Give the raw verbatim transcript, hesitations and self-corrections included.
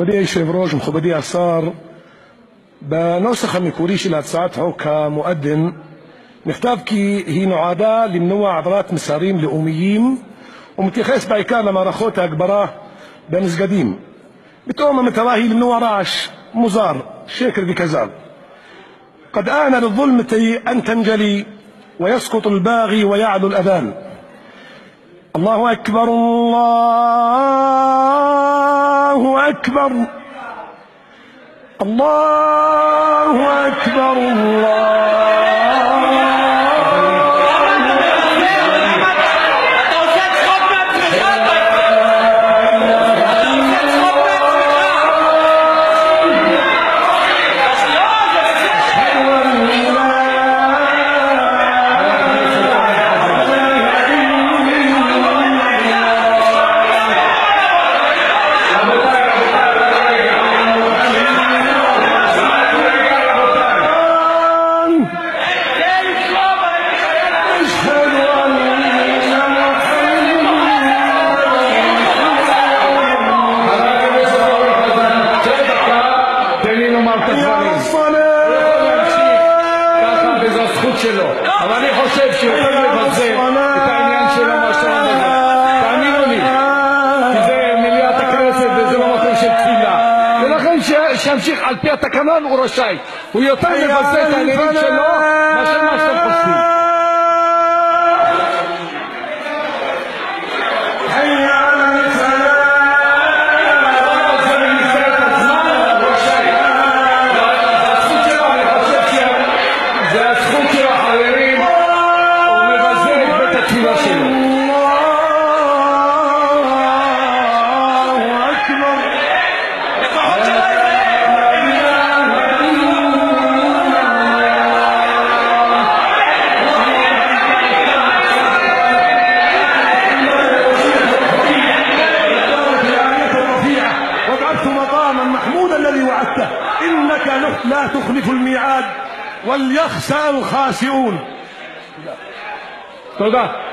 מכובדי היושב-ראש, מכובדי השר, בנוסח המקורי של הצעת חוק המואדין נכתב כי היא נועדה למנוע העברת מסרים לאומיים ומתייחס בעיקר למערכות ההגברה במסגדים. פתאום המטרה היא למנוע רעש מוזר, שקר וכזב. قد آن للظلمة أن تنجلي ويسقط الباغي ويعلو الأذان. الله أكبر الله أكبر الله أكبر الله שלו, אבל אני חושב שהוא יכול לבזר את העניין שלו מה שאתה אומר. תאמינו לי, כי זה מליאת הכנסת וזה לא מקום של תפילה, ולכן שימשיך על פי התקנון הוא רשאי. הוא יותר מבזר את העניינים שלו מאשר מה שאתם חושבים. إنك لا تخلف الميعاد وليخسأ الخاسئون. تفضل.